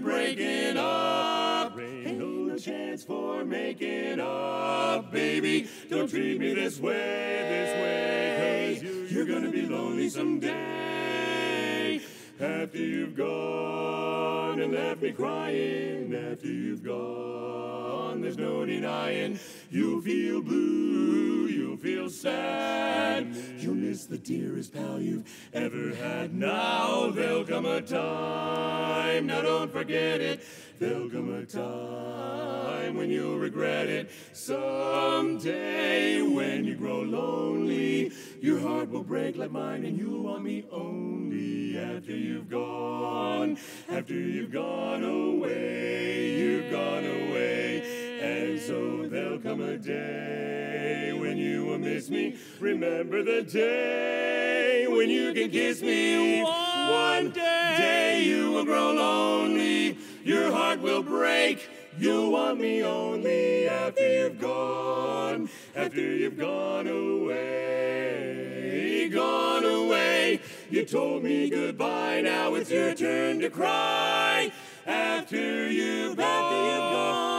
breaking up. Ain't no chance for making up, baby. Don't treat me this way, 'cause you're gonna be lonely someday. After you've gone and left me crying, after you've gone, there's no denying. You'll feel blue, you'll feel sad. You'll miss the dearest pal you've ever had. Now there'll come a time, now don't forget it. There'll come a time when you'll regret it. Someday when you grow lonely, your heart will break like mine and you'll want me only. After you've gone away, you've gone away. And so there'll come a day when you will miss me. Remember the day when you can kiss me. One day you will grow lonely. Your heart will break. You'll want me only after you've gone away, gone away. You told me goodbye, now it's your turn to cry. After you've gone.